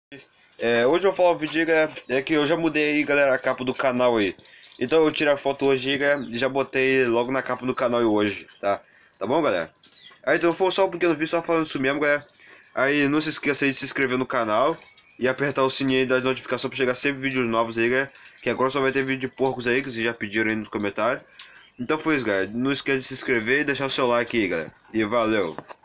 Hoje eu vou falar o vídeo, galera, é que eu já mudei aí, galera, a capa do canal aí. Então eu tirei a foto hoje, galera, e já botei logo na capa do canal hoje, tá? Tá bom, galera? Aí então foi só um pequeno vídeo, só falando isso mesmo, galera. Aí não se esqueça aí de se inscrever no canal e apertar o sininho aí das notificações pra chegar sempre vídeos novos aí, galera. Que agora só vai ter vídeo de porcos aí, que vocês já pediram aí nos comentários. Então foi isso, galera. Não esqueça de se inscrever e deixar o seu like aí, galera. E valeu!